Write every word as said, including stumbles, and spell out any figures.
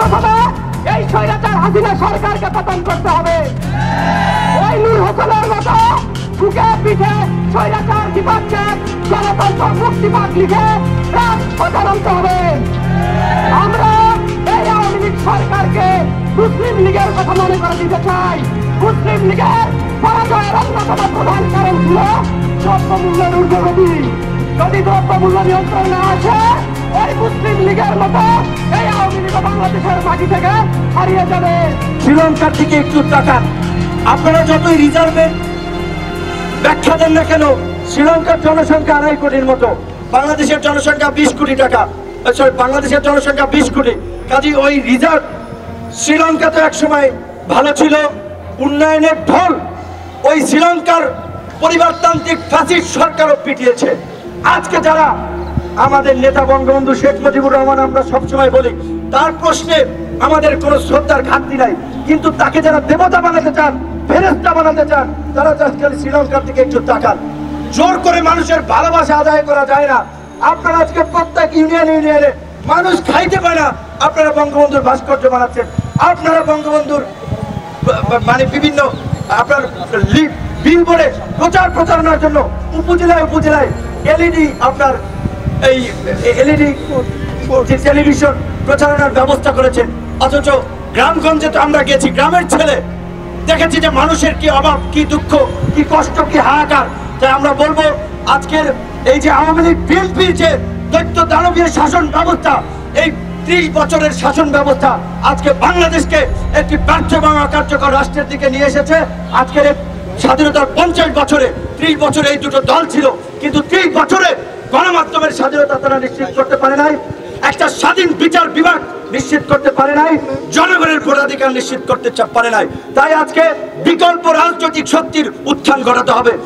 হবে এই স্বৈরাচার হাসিনা সরকারকে পতন করতে হবে। ওই নূর হোসেনের মতো বুকে পিঠে স্বৈরাচার বিপক্ষে গণতন্ত্র মুক্তিপাত লিখে রাজপথে নামতে হবে। আমরা এই আওয়ামী লীগ সরকারকে মুসলিম লীগের কথা মনে করে দিতে চাই। মুসলিম লীগের পরাজয়ের অন্যতম প্রধান কারণ ছিল দ্রব্যমূল্যের ঊর্ধ্বগতি। যদি দ্রব্যমূল্য নিয়ন্ত্রণ না আসে ওই মুসলিম লীগের মতো এই আওয়ামী লীগ বাংলাদেশের মাটি থেকে হারিয়ে যাবে। শ্রীলঙ্কার দিকে একটু তাকান। আপনারা যতই রিজার্ভের ব্যাখ্যা দেন না কেন, শ্রীলঙ্কার জনসংখ্যা আড়াই কোটির মতো, বাংলাদেশের জনসংখ্যা বিশ কোটি টাকা সরি বাংলাদেশের জনসংখ্যা বিশ কোটি। কাজে ওই রিজার্ভ শ্রীলঙ্কা তো একসময় ভালো ছিল, উন্নয়নের ঢল ওই শ্রীলঙ্কার পরিবারতান্ত্রিক ফ্যাসিস্ট সরকারও পিটিয়েছে। আজকে যারা আমাদের নেতা বঙ্গবন্ধু শেখ মুজিবুর রহমান, আমরা সবসময় বলি তার প্রশ্নে আমাদের কোনো শ্রদ্ধার ঘাটতি নাই, কিন্তু তাকে যারা দেবতা বানাতে চান, ফেরেশতা বানাতে চান, তারা আজকাল শ্রীলঙ্কার দিকে একটু তাকান। জোর করে মানুষের ভালোবাসা আদায় করা যায় না। আপনারা আজকে প্রত্যেক ইউনিয়ন ইউনিয়নে মানুষ খাইতে পায় না, আপনারা বঙ্গবন্ধুর ভাস্কর্য বানাচ্ছেন। আপনারা বঙ্গবন্ধুর মানে বিভিন্ন আপনার বিলবোর্ডে প্রচার প্রচারণার জন্য উপজেলায় উপজেলায় এলইডি আপনার এই এলইডি টেলিভিশন প্রচারণার ব্যবস্থা করেছেন। অথচ গ্রামগঞ্জে তো আমরা গেছি, গ্রামের ছেলে দেখেছি যে মানুষের কি অভাব, কি দুঃখ, কি কষ্ট, কি হাহাকার। তাই আমরা বলবো আজকের এই যে আওয়ামী লীগ বিএনপির যে দৈত্য দানবীয় শাসন ব্যবস্থা, এই ত্রিশ বছরের শাসন ব্যবস্থা আজকে বাংলাদেশকে একটি ব্যর্থ এবং অকার্যকর রাষ্ট্রের দিকে নিয়ে এসেছে। আজকের স্বাধীনতার পঞ্চাশ বছরে ত্রিশ বছরে এই দুটো দল ছিল, কিন্তু ত্রিশ বছরে গণমাধ্যমের স্বাধীনতা তারা নিশ্চিত করতে পারে নাই, একটা স্বাধীন বিচার বিভাগ নিশ্চিত করতে পারে নাই, জনগণের ভোটাধিকার নিশ্চিত করতে পারে নাই। তাই আজকে বিকল্প রাজনৈতিক শক্তির উত্থান ঘটাতে হবে।